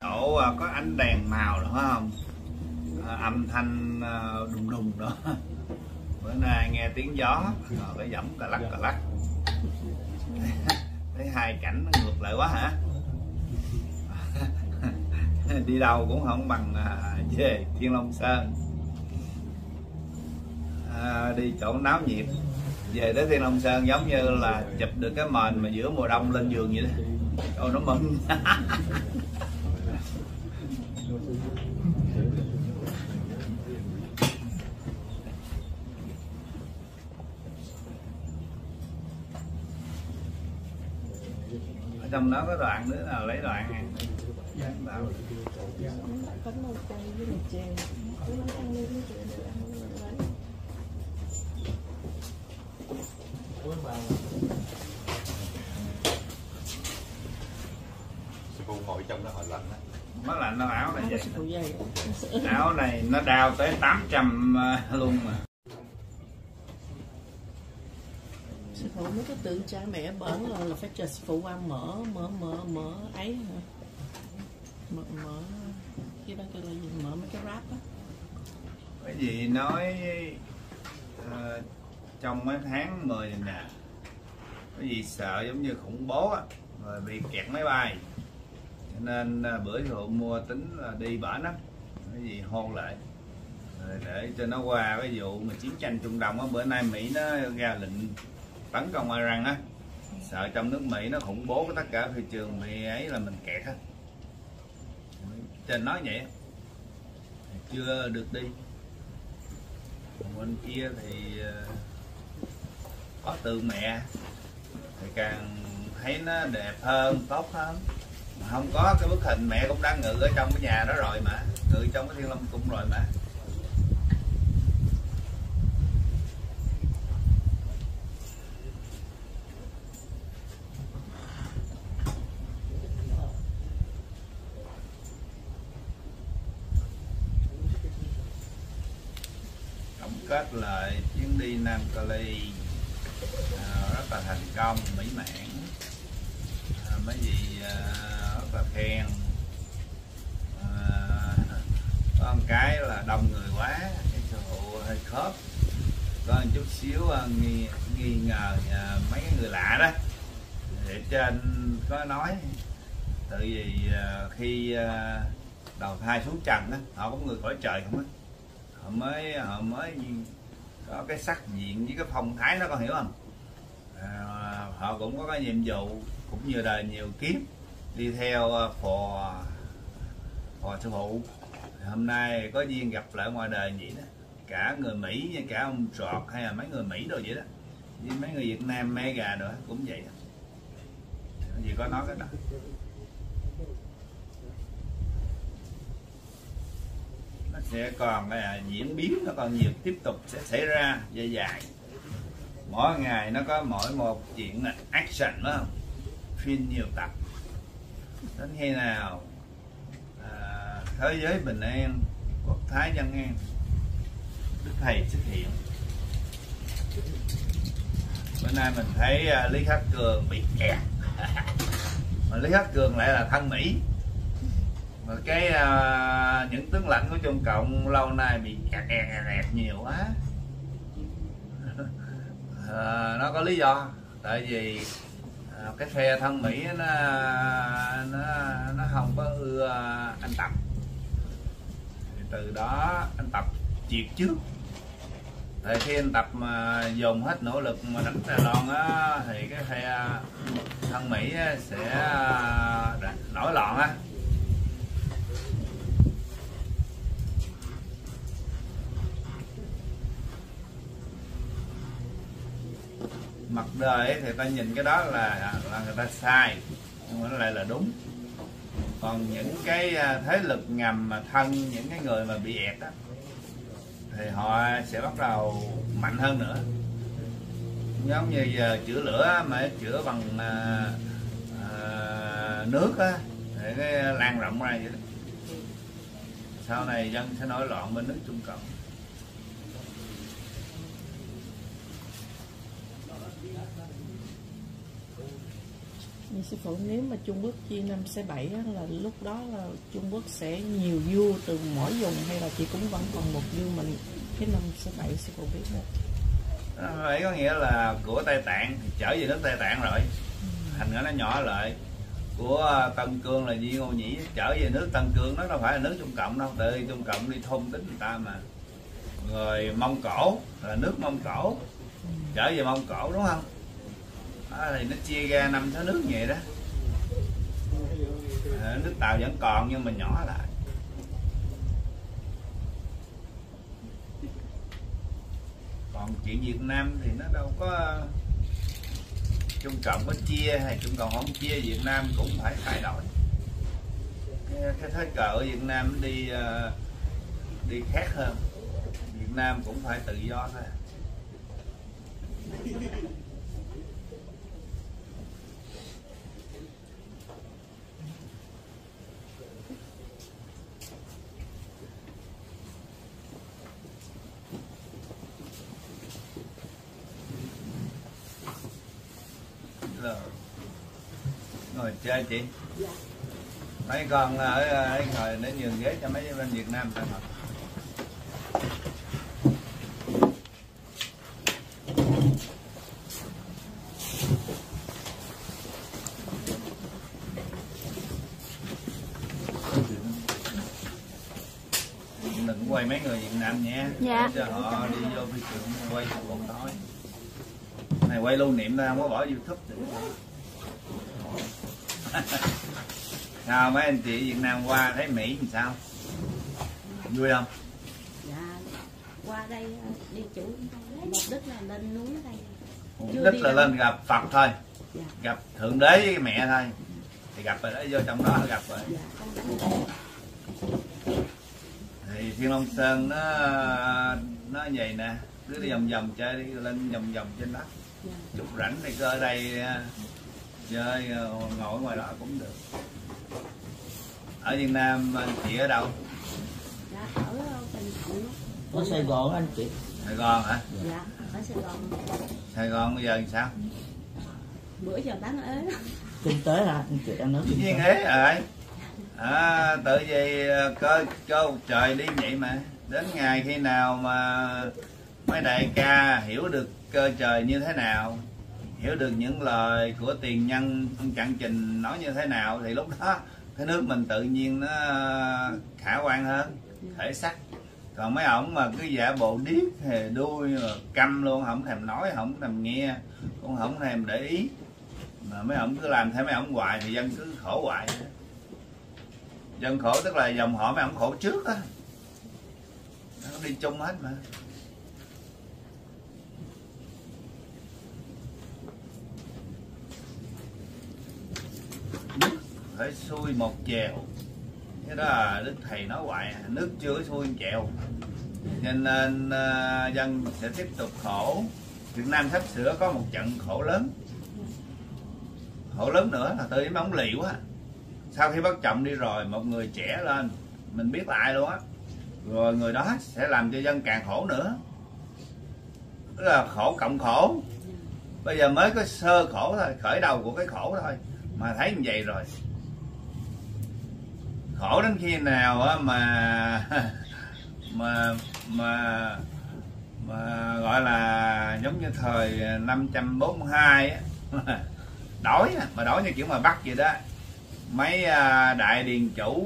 Chỗ có ánh đèn màu đó phải không? Âm thanh đùng đùng đó. Bữa nay nghe tiếng gió rồi cái giọng cà lắc thấy hai cảnh nó ngược lại quá hả? Đi đâu cũng không bằng về Thiên Long Sơn. Đi chỗ náo nhiệt, về tới Thiên Long Sơn giống như là chụp được cái mền mà giữa mùa đông lên giường vậy đó. Ôi nó mừng. Ở trong đó có đoạn nữa nào lấy đoạn này. Có một cây với một chè, nó ăn lên cái được ăn lấy. Sư phụ ngồi trong đó hồi lạnh á. Nó lạnh nó áo này vậy. Áo này nó đao tới 800 luôn mà. Sư phụ mấy cái tượng cha mẹ bẩn là phải chờ sư phụ qua mở ấy hả? Mở cái đó kêu là gì? Mở mấy cái rap á. Cái gì nói trong mấy tháng 10 này nè, cái gì sợ giống như khủng bố á, rồi bị kẹt máy bay, cho nên bữa phụ mua tính là đi bển á, cái gì hôn lại rồi để cho nó qua cái vụ mà chiến tranh Trung Đông á. Bữa nay Mỹ nó ra lệnh tấn công Iran á, sợ trong nước Mỹ nó khủng bố tất cả thị trường bị ấy là mình kẹt á. Trên nói vậy chưa được đi. Bên kia thì có tượng mẹ thì càng thấy nó đẹp hơn, tốt hơn. Mà không có cái bức hình mẹ cũng đang ngự ở trong cái nhà đó rồi mà, ngự trong cái Thiên Long Cung rồi mà. Tổng kết lại chuyến đi Nam Cali rất là thành công, mỹ mãn, mấy gì rất là khen. Có một cái là đông người quá, cái sư phụ hơi khớp, có một chút xíu nghi ngờ mấy cái người lạ đó. Để trên có nói tự vì khi đầu thai xuống trần á, họ có người cõi trời không á, họ mới có cái sắc diện với cái phong thái đó, con hiểu không? Họ cũng có cái nhiệm vụ cũng như đời nhiều kiếp đi theo phò sư phụ. Hôm nay có duyên gặp lại ngoài đời vậy đó, cả người Mỹ như cả ông Trọt hay là mấy người Mỹ rồi vậy đó, với mấy người Việt Nam mega nữa cũng vậy đó. Gì có nói cái đó. Nó sẽ còn diễn biến, nó còn nhiều tiếp tục sẽ xảy ra dài. Mỗi ngày nó có mỗi một chuyện là action đó không? Phim nhiều tập. Đến khi nào thế giới bình an, quốc thái dân an, Đức Thầy xuất hiện. Bữa nay mình thấy Lý Khắc Cường bị kẹt. Mà Lý Khắc Cường lại là thân Mỹ. Mà cái những tướng lãnh của Trung Cộng lâu nay bị kẹt nhiều quá. Nó có lý do, tại vì cái phe thân Mỹ nó không có ưa anh Tập. Từ đó anh Tập triệt trước. Tại khi anh Tập mà dùng hết nỗ lực mà đánh Đài Loan á, thì cái phe thân Mỹ sẽ nổi loạn á. Mặt đời thì ta nhìn cái đó là người ta sai, nhưng mà nó lại là đúng. Còn những cái thế lực ngầm mà thân những cái người mà bị ẹt á, thì họ sẽ bắt đầu mạnh hơn nữa. Giống như giờ chữa lửa mà chữa bằng nước á, để cái lan rộng ra vậy đó. Sau này dân sẽ nổi loạn bên nước Trung Cộng. Nhưng sư phụ, nếu mà Trung Quốc chia 5 xe 7 á, là lúc đó là Trung Quốc sẽ nhiều vua từ mỗi vùng, hay là chỉ cũng vẫn còn một vua mình cái 5 xe 7 sư phụ biết không? Vậy có nghĩa là của Tây Tạng trở về nước Tây Tạng rồi, thành ra nó nhỏ lại. Của Tân Cương là Di Ngô Nhĩ trở về nước Tân Cương, nó đâu phải là nước Trung Cộng đâu, tại vì Trung Cộng đi thôn tính người ta mà. Rồi Mông Cổ là nước Mông Cổ trở về Mông Cổ, đúng không? Thì nó chia ra 5 thứ nước vậy đó. Nước Tàu vẫn còn nhưng mà nhỏ lại. Còn chuyện Việt Nam thì nó đâu có Trung Cộng có chia hay Trung Cộng không chia, Việt Nam cũng phải thay đổi. Cái thế cờ ở Việt Nam đi khác hơn. Việt Nam cũng phải tự do thôi. Ngồi chơi chị. Dạ. Mấy con ở ngồi để nhường ghế cho mấy bên Việt Nam ta ngồi. Đừng quay mấy người Việt Nam nhé. Dạ. Để cho họ đi vô phi trường quay một thôi. Này quay lưu niệm ta không có bỏ YouTube được. Sao mấy anh chị Việt Nam qua thấy Mỹ làm sao? Vui không? Dạ, qua đây đi chủ mục đích là lên núi đây. Mục đích là lên gặp Phật thôi. Dạ. Gặp Thượng Đế với mẹ thôi. Thì gặp rồi đó, vô trong đó gặp rồi. Dạ, con đánh. Thì Thiên Long Sơn nó vậy nè, cứ đi vòng vòng chơi, đi lên vòng vòng trên đất. Dạ. Chút rảnh thì cơ ở đây chơi, ngồi ngoài đó cũng được. Ở Việt Nam chị ở đâu? Dạ, ở Bình Thuận. Ở Sài Gòn anh chị. Sài Gòn hả? Dạ, ở Sài Gòn. Sài Gòn bây giờ làm sao? Bữa giờ bán ế đó. Kinh tế hả anh chị, anh nói kinh Nhiên tế. ế rồi. Tự gì cơ trời đi vậy mà. Đến ngày khi nào mà mấy đại ca hiểu được cơ trời như thế nào, hiểu được những lời của tiền nhân Trạng Trình nói như thế nào, thì lúc đó cái nước mình tự nhiên nó khả quan hơn, thể sắc. Còn mấy ổng mà cứ giả bộ điếc hề đuôi câm luôn, không thèm nói, không thèm nghe, cũng không thèm để ý, mà mấy ổng cứ làm theo mấy ổng hoài thì dân cứ khổ hoài. Dân khổ tức là dòng họ mấy ổng khổ trước á, nó đi chung hết mà. Nước phải xuôi một chèo, cái đó là Đức Thầy nói hoài, nước chưa xuôi chèo, cho nên dân sẽ tiếp tục khổ. Việt Nam sắp sửa có một trận khổ lớn nữa là tôi với ông Liệu á. Sau khi bác Trọng đi rồi, một người trẻ lên, mình biết là ai luôn á, rồi người đó sẽ làm cho dân càng khổ nữa, tức là khổ cộng khổ. Bây giờ mới có sơ khổ thôi, khởi đầu của cái khổ thôi mà thấy như vậy rồi. Khổ đến khi nào á mà gọi là giống như thời 542 á, đói mà đói như kiểu mà bắt vậy đó. Mấy đại điền chủ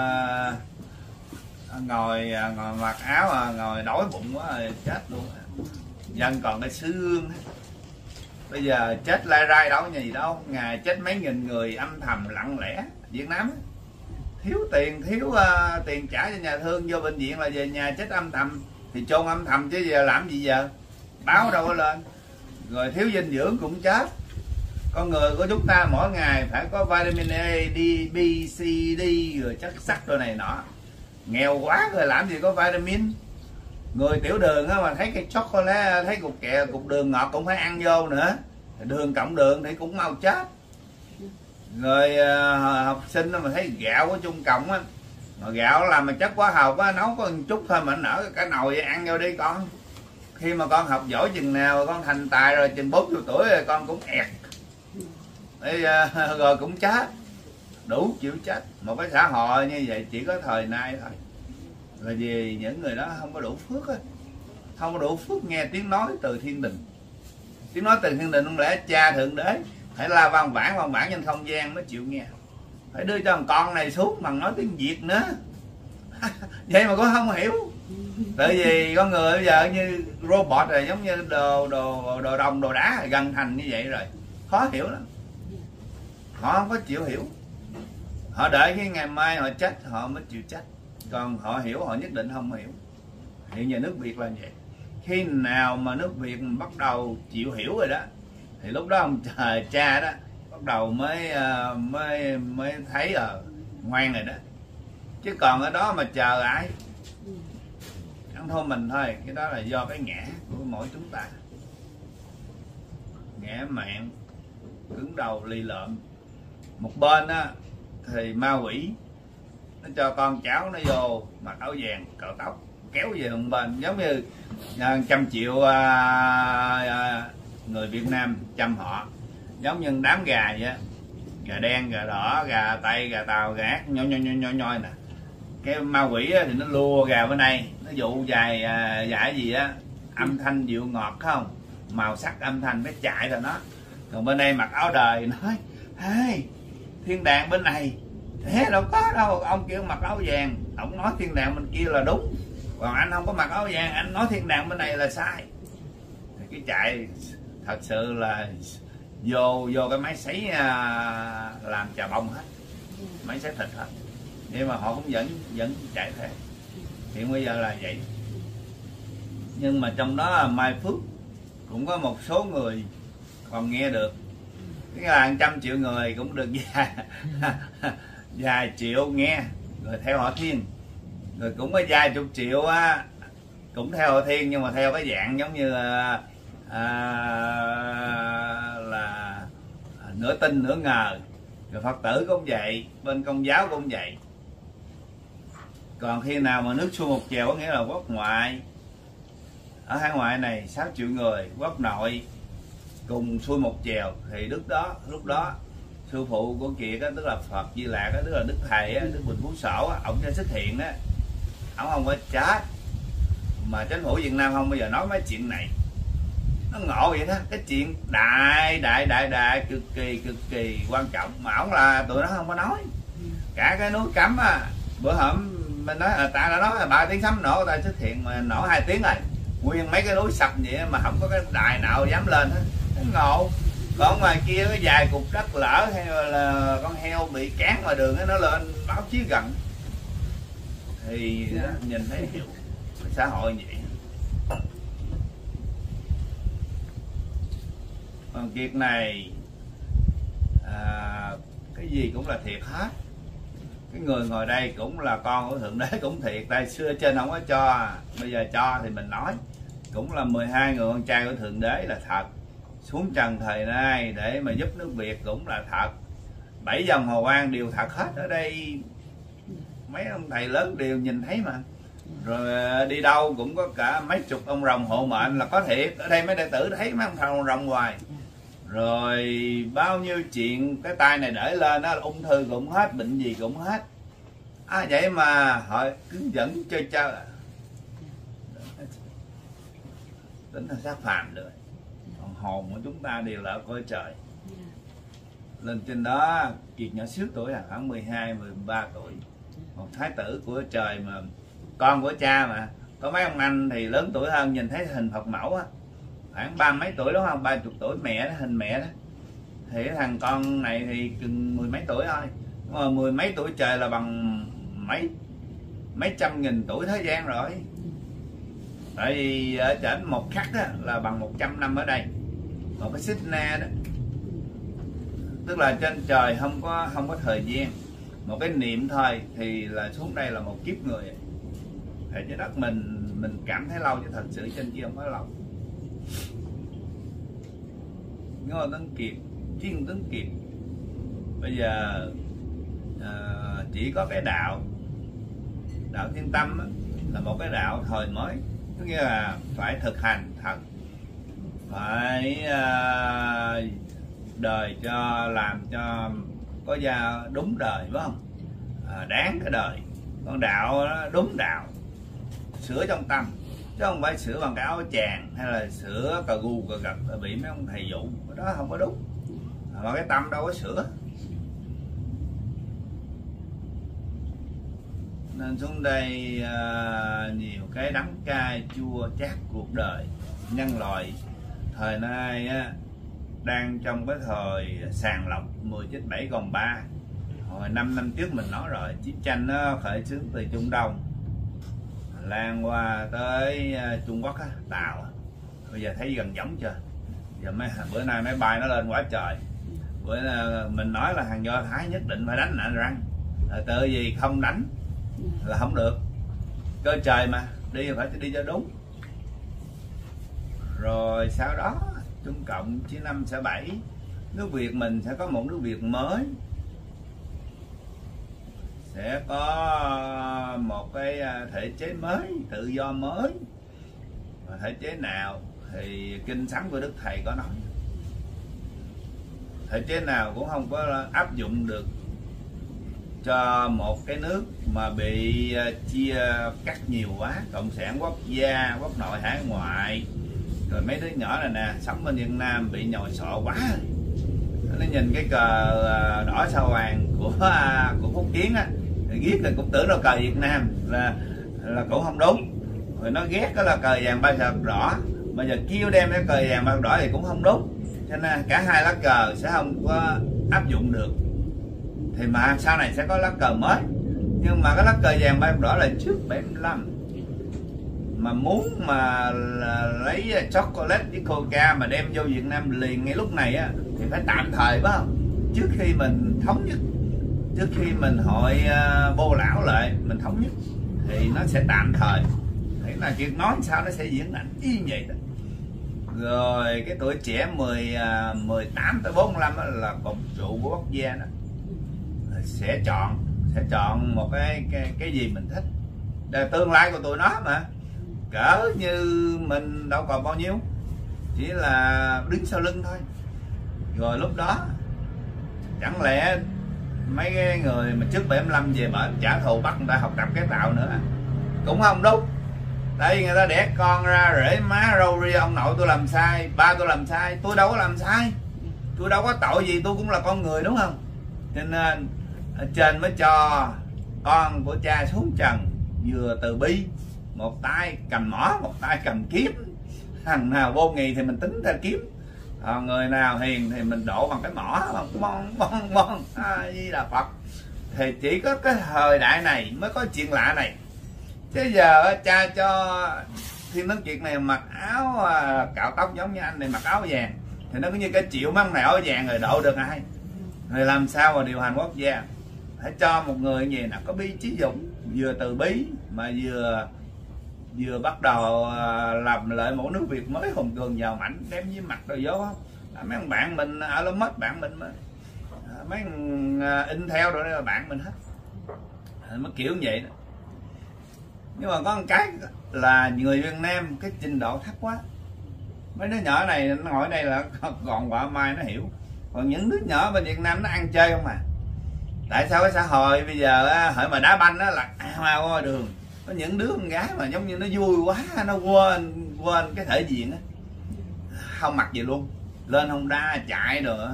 ngồi mặc áo ngồi đói bụng quá rồi chết luôn. Dân còn cái xương. Bây giờ chết lai rai đâu có gì đâu, ngày chết mấy nghìn người âm thầm lặng lẽ. Việt Nam thiếu tiền, thiếu tiền trả cho nhà thương, vô bệnh viện là về nhà chết âm thầm, thì chôn âm thầm chứ giờ làm gì giờ, báo đâu có lên. Rồi thiếu dinh dưỡng cũng chết. Con người của chúng ta mỗi ngày phải có vitamin A, D, B, C, D, rồi chất sắt rồi này nọ. Nghèo quá rồi làm gì có vitamin. Người tiểu đường á mà thấy cái chocolate, thấy cục kẹo, cục đường ngọt cũng phải ăn vô nữa. Đường cộng đường thì cũng mau chết. Rồi học sinh mà thấy gạo của Trung Cộng á, mà gạo làm mà chất hóa học á, nấu có một chút thôi mà nở cả nồi, ăn vô đi con. Khi mà con học giỏi chừng nào, con thành tài rồi chừng 40 tuổi rồi con cũng ẹt. rồi cũng chết, đủ chịu chết. Một cái xã hội như vậy chỉ có thời nay thôi, là vì những người đó không có đủ phước á, không có đủ phước nghe tiếng nói từ thiên đình. Tiếng nói từ thiên đình không lẽ cha thượng đế phải la văn bản trên không gian mới chịu nghe, phải đưa cho thằng con này xuống bằng nói tiếng Việt nữa. Vậy mà cũng không hiểu. Tại vì con người bây giờ như robot rồi, giống như đồ đồng đồ đá gần thành như vậy rồi, khó hiểu lắm. Họ không có chịu hiểu, họ đợi cái ngày mai họ chết họ mới chịu chết, còn họ hiểu họ nhất định không hiểu. Hiện giờ nước Việt là vậy. Khi nào mà nước Việt bắt đầu chịu hiểu rồi đó, thì lúc đó ông trời cha đó bắt đầu mới thấy ngoan rồi đó. Chứ còn ở đó mà chờ ai, ăn thua mình thôi. Cái đó là do cái ngã của mỗi chúng ta, ngã mạn, cứng đầu lì lợm. Một bên á thì ma quỷ nó cho con cháu nó vô mặc áo vàng cạo tóc kéo về một bên, giống như 100 triệu người Việt Nam chăm họ, giống như đám gà vậy á, gà đen, gà đỏ, gà tây, gà tàu, gà ác nhoi nè. Cái ma quỷ thì nó lùa gà bên đây, nó dụ dài gì á, âm thanh dịu ngọt không, màu sắc âm thanh cái chạy rồi nó. Còn bên đây mặc áo đời nói hey, thiên đàng bên này, thế đâu có đâu, ông kêu mặc áo vàng, ông nói thiên đàng bên kia là đúng, còn anh không có mặc áo vàng, anh nói thiên đàng bên này là sai. Thì cái chạy thật sự là vô cái máy sấy làm chà bông hết, máy sấy thịt hết, nhưng mà họ cũng vẫn chạy theo. Hiện bây giờ là vậy. Nhưng mà trong đó Mai Phước cũng có một số người còn nghe được, cái là 100 triệu người cũng được vài triệu nghe rồi theo họ Thiên, rồi cũng có vài chục triệu á cũng theo họ Thiên, nhưng mà theo cái dạng giống như là nửa tin nửa ngờ. Rồi Phật tử cũng vậy, bên Công giáo cũng vậy. Còn khi nào mà nước xuôi một chèo có nghĩa là quốc ngoại, ở hải ngoại này 6 triệu người, quốc nội cùng xuôi một chèo, thì lúc đó sư phụ của Kiệt đó, tức là Phật Di Lạc đó, tức là Đức Thầy đó, Đức Bình Phú Sổ, ổng sẽ xuất hiện đó, ổng không có chết. Mà chính phủ Việt Nam không bao giờ nói mấy chuyện này, nó ngộ vậy đó. Cái chuyện đại cực kỳ quan trọng mà ổng là tụi nó không có nói. Cả cái núi Cấm á, bữa hổm mình nói ta đã nói là 3 tiếng sấm nổ, ta xuất hiện mà nổ 2 tiếng rồi, nguyên mấy cái núi sập vậy mà không có cái đài nào dám lên hết. Nó ngộ. Còn ngoài kia cái vài cục đất lở hay là con heo bị cán ngoài đường nó lên báo chí gần thì nhìn thấy hiểu xã hội vậy. Còn Kiệt này cái gì cũng là thiệt hết. Cái người ngồi đây cũng là con của Thượng Đế cũng thiệt. Tại xưa trên không có cho, bây giờ cho thì mình nói. Cũng là 12 người con trai của Thượng Đế là thật, xuống trần thời nay để mà giúp nước Việt cũng là thật. 7 dòng hào quang đều thật hết. Ở đây mấy ông thầy lớn đều nhìn thấy mà. Rồi đi đâu cũng có cả mấy chục ông rồng hộ mệnh là có thiệt. Ở đây mấy đệ tử thấy mấy ông rồng hoài. Rồi bao nhiêu chuyện cái tay này để lên đó, ung thư cũng hết, bệnh gì cũng hết. Vậy mà họ cứ dẫn chơi. Tính là xác phàm được. Còn hồn của chúng ta đều là ở cõi trời. Lên trên đó Kiệt nhỏ xíu tuổi là khoảng 12, 13 tuổi. Một thái tử của trời mà con của cha mà. Có mấy ông anh thì lớn tuổi hơn, nhìn thấy hình Phật mẫu á, khoảng 30 mấy tuổi đúng không, 30 tuổi mẹ đó, hình mẹ đó. Thì cái thằng con này thì chừng 10 mấy tuổi thôi. Mà 10 mấy tuổi trời là bằng mấy trăm nghìn tuổi thế gian rồi. Tại vì ở trên một khắc á, là bằng 100 năm ở đây. Một cái xích na đó, tức là trên trời không có thời gian. Một cái niệm thôi thì là xuống đây là một kiếp người. Thì trái đất mình cảm thấy lâu, chứ thật sự trên kia không có lâu. Ngô Tấn Kiệt, Chiên Tấn Kiệt bây giờ chỉ có cái đạo Thiên Tâm á, là một cái đạo thời mới. Có nghĩa là phải thực hành thật, phải đời cho làm cho có gia đúng đời, phải không? Đáng cái đời. Còn đạo đó, đúng đạo, sửa trong tâm, chứ không phải sửa bằng cái áo chàng hay là sửa cà gu cà gật bị mấy ông thầy dụ, cái đó không có đúng. Mà cái tâm đâu có sửa. Nên xuống đây nhiều cái đắng cay chua chát cuộc đời nhân loại thời nay á, đang trong cái thời sàng lọc 10 chết 7 còn 3. Hồi 5 năm trước mình nói rồi, chiến tranh nó khởi xướng từ Trung Đông lan qua tới Trung Quốc á, Tàu. Bây giờ thấy gần giống chưa? Giờ bữa nay máy bay nó lên quá trời. Bữa mình nói là hàng Do Thái nhất định phải đánh nặng răng, tự gì không đánh là không được. Cơ trời mà đi phải đi cho đúng. Rồi sau đó Trung Cộng chia 5 xẻ 7, nước Việt mình sẽ có một nước Việt mới, sẽ có một cái thể chế mới, tự do mới. Và thể chế nào thì kinh sấm của Đức Thầy có nói, thể chế nào cũng không có áp dụng được cho một cái nước mà bị chia cắt nhiều quá, cộng sản quốc gia, quốc nội hải ngoại. Rồi mấy đứa nhỏ này nè sống bên Việt Nam bị nhồi sọ quá, nó nhìn cái cờ đỏ sao vàng của Phúc Kiến á, ghét là cũng tưởng là cờ Việt Nam là cũng không đúng. Rồi nó ghét đó là cờ vàng ba sọc đỏ, mà giờ kêu đem cái cờ vàng ba sọc đỏ thì cũng không đúng. Cho nên cả hai lá cờ sẽ không có áp dụng được. Thì mà sau này sẽ có lá cờ mới, nhưng mà cái lá cờ vàng ba sọc đỏ là trước 75. Mà muốn mà lấy chocolate với coca mà đem vô Việt Nam liền ngay lúc này á thì phải tạm thời, phải không? Trước khi mình thống nhất, trước khi mình hội bô lão lại mình thống nhất thì nó sẽ tạm thời. Thế là chuyện nói sao nó sẽ diễn ảnh y vậy đó. Rồi cái tuổi trẻ 18 tới 45 đó là cộng trụ của quốc gia đó, sẽ chọn một cái gì mình thích. Để tương lai của tụi nó mà cỡ như mình đâu còn bao nhiêu, chỉ là đứng sau lưng thôi. Rồi lúc đó chẳng lẽ mấy cái người mà trước 75 về bển trả thù bắt người ta học tập cái tạo nữa, cũng không đúng. Đây người ta đẻ con ra rễ má râu ria, ông nội tôi làm sai, ba tôi làm sai, tôi đâu có làm sai, tôi đâu có tội gì, tôi cũng là con người, đúng không? Cho nên ở trên mới cho con của cha xuống trần vừa từ bi, một tay cầm mỏ, một tay cầm kiếm. Thằng nào vô nghị thì mình tính theo kiếm, người nào hiền thì mình độ bằng cái mỏ, bon Di Đà Phật. Thì chỉ có cái thời đại này mới có chuyện lạ này. Chứ giờ cha cho Thiên Tấn Kiệt này mặc áo cạo tóc giống như anh này mặc áo vàng thì nó cũng như cái triệu măng này áo vàng rồi độ được ai? Rồi làm sao mà điều hành quốc gia? Phải cho một người gì nào có bi trí dũng, vừa từ bí mà vừa bắt đầu làm lại một nước Việt mới hùng cường giàu mạnh, đem với mặt rồi vô không? Mấy ông bạn mình ở lớp mất bạn mình, mấy in theo rồi đó là bạn mình hết, mới kiểu như vậy đó. Nhưng mà có một cái là người Việt Nam cái trình độ thấp quá. Mấy đứa nhỏ này nó ngồi đây là còn quả mai nó hiểu, còn những đứa nhỏ bên Việt Nam nó ăn chơi không à. Tại sao cái xã hội bây giờ hỏi mà đá banh đó là hoa qua đường, có những đứa con gái mà giống như nó vui quá, nó quên cái thể diện á, không mặc gì luôn, lên Honda chạy rồi.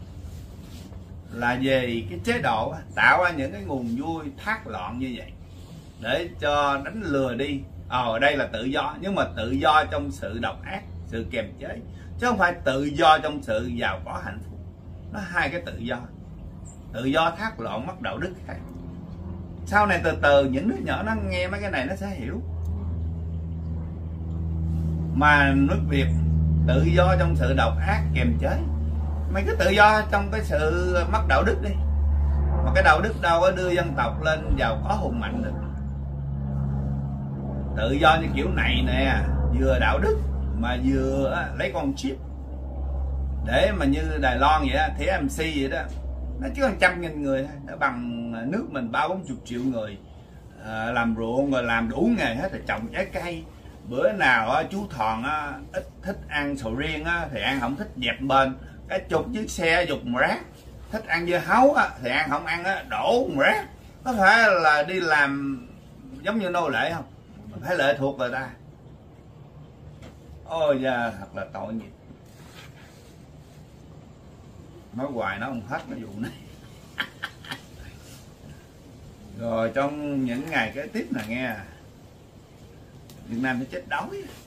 Là về cái chế độ tạo ra những cái nguồn vui thác loạn như vậy để cho đánh lừa đi. Ở đây là tự do, nhưng mà tự do trong sự độc ác, sự kềm chế, chứ không phải tự do trong sự giàu có hạnh phúc. Nó hai cái tự do thác loạn mất đạo đức khác. Sau này từ từ những đứa nhỏ nó nghe mấy cái này nó sẽ hiểu. Mà nước Việt tự do trong sự độc ác kềm chế, mấy cái tự do trong cái sự mất đạo đức đi, mà cái đạo đức đâu có đưa dân tộc lên giàu có hùng mạnh được. Tự do như kiểu này nè, vừa đạo đức mà vừa lấy con chip để mà như Đài Loan vậy đó, thế MC vậy đó, nó chỉ có 100.000 người thôi, nó bằng nước mình 30-40 triệu người, làm ruộng rồi làm đủ nghề hết, rồi trồng trái cây. Bữa nào chú Thòn thích ăn sầu riêng thì ăn, không thích dẹp bên, Cái chục chiếc xe dục rác, thích ăn dưa hấu á, thì ăn, không ăn á, đổ rác. Có phải là đi làm giống như nô lệ không? Phải lệ thuộc người ta. Ôi da, thật là tội nghiệp. Nói hoài nó không hết cái vụ này. Rồi trong những ngày kế tiếp là nghe Việt Nam sẽ chết đói.